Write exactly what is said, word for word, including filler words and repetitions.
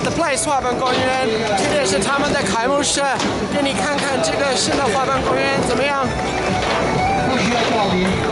The Place 滑板公园，这里是他们的开幕式，给你看看这个新的滑板公园怎么样。 不需要报名。